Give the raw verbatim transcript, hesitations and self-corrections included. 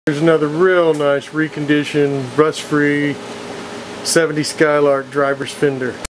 Here's another real nice reconditioned, rust-free seventy Skylark driver's fender.